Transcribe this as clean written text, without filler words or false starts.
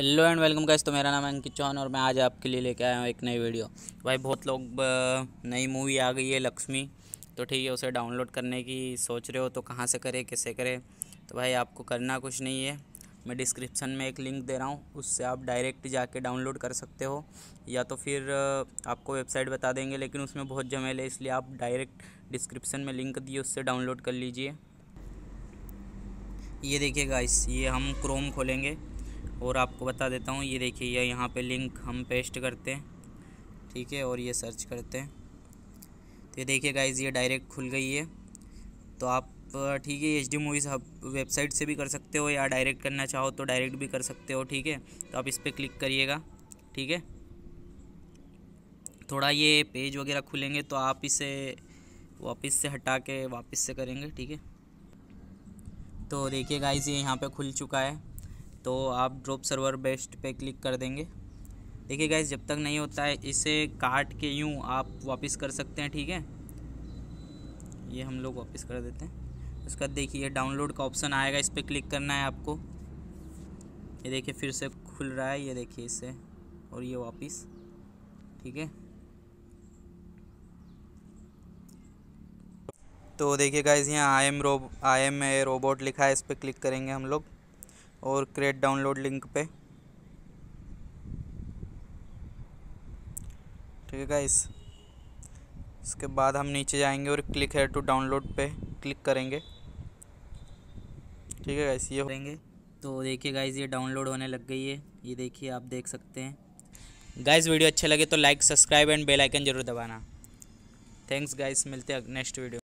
Hello and welcome guys. तो मेरा नाम है अंकित चौहान और मैं आज आपके लिए लेके आया हूँ एक नई वीडियो। भाई बहुत लोग नई मूवी आ गई है लक्ष्मी, तो ठीक है उसे डाउनलोड करने की सोच रहे हो तो कहाँ से करें कैसे करें। तो भाई आपको करना कुछ नहीं है, मैं डिस्क्रिप्शन में एक लिंक दे रहा हूँ, उससे आप डायरेक्ट जाके डाउनलोड कर सकते हो, या तो फिर आपको वेबसाइट बता देंगे लेकिन उसमें बहुत झमेल है, इसलिए आप डायरेक्ट डिस्क्रिप्शन में लिंक दिए उससे डाउनलोड कर लीजिए। ये देखिए गाइस, ये हम क्रोम खोलेंगे और आपको बता देता हूँ। ये देखिए ये यहाँ पे लिंक हम पेस्ट करते हैं, ठीक है, और ये सर्च करते हैं तो ये देखिए गाइस ये डायरेक्ट खुल गई है। तो आप ठीक है H D movies hub website से भी कर सकते हो, या डायरेक्ट करना चाहो तो डायरेक्ट भी कर सकते हो, ठीक है। तो आप इस पर क्लिक करिएगा, ठीक है। थोड़ा ये पेज वगैरह खुलेंगे तो आप इसे वापस से हटा के वापस से करेंगे, ठीक है। तो देखिए गाइस ये यहाँ पे खुल चुका है, तो आप ड्रॉप सर्वर बेस्ट पे क्लिक कर देंगे। देखिए गाइस जब तक नहीं होता है इसे काट के यूँ आप वापस कर सकते हैं, ठीक है। ये हम लोग वापस कर देते हैं। उसके बाद देखिए डाउनलोड का ऑप्शन आएगा, इस पर क्लिक करना है आपको। ये देखिए फिर से खुल रहा है, ये देखिए इससे, और ये वापस, ठीक है। तो देखिए गाइस यहाँ आई एम ए रोबोट लिखा है, इस पर क्लिक करेंगे हम लोग और क्रिएट डाउनलोड लिंक पे, ठीक है गाइस। इसके बाद हम नीचे जाएंगे और क्लिक है टू डाउनलोड पे क्लिक करेंगे, ठीक है गाइस। ये करेंगे तो देखिए गाइस ये डाउनलोड होने लग गई है, ये देखिए आप देख सकते हैं। गाइस वीडियो अच्छे लगे तो like subscribe and bell icon जरूर दबाना। थैंक्स गाइस, मिलते हैं नेक्स्ट वीडियो।